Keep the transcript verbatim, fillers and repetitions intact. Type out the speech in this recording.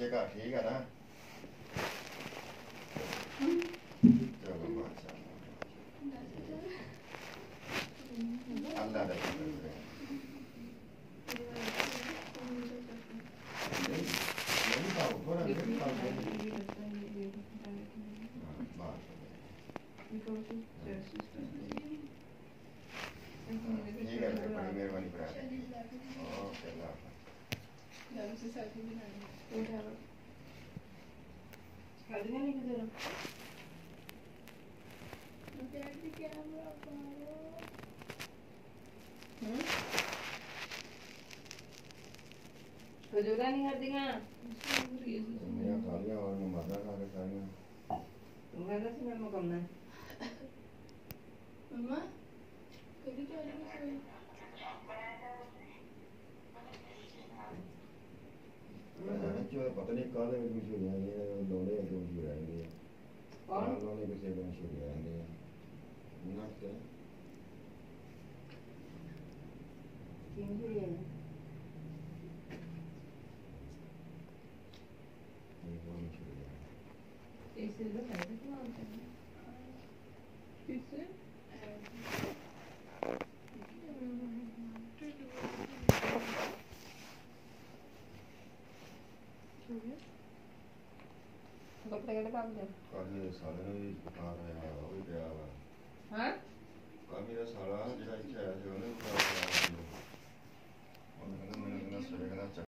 ਬੱਚੇ ਘਰ ਠੀਕ ਆ ਨਾ? ਚਲੋ ਮਾਸ਼ਾ ਅੱਲਾ ਦਾ ਸ਼ੁਕਰ ਹੈ। ਨਹੀਂ ਬਾਬੂ ਕੋਲ ਅੰਦਰ ਬਾਬੂ ठीक है बड़ी मेहरबानी करा ओके अल्लाह खजूरा नहीं कर दिया मैं खा लिया और मैं मरना खा के खाएंगे मैं तो मैं मुकम्मल मम्मा कभी क्या रही जो पता नहीं कहाँ से कुछ हो जाएंगे लोड़े जो कुछ हो जाएंगे और लोड़े किसी को कुछ हो जाएंगे ना क्या तीन ही है इसे तो है तो किससे कपड़े कड़े काम दे कल ये साले ने भी बुखार आया वो भी गया हुआ हाँ कल मेरा साला जो इच्छा है जो ने बुखार आया वो मैंने मैंने सवेरे का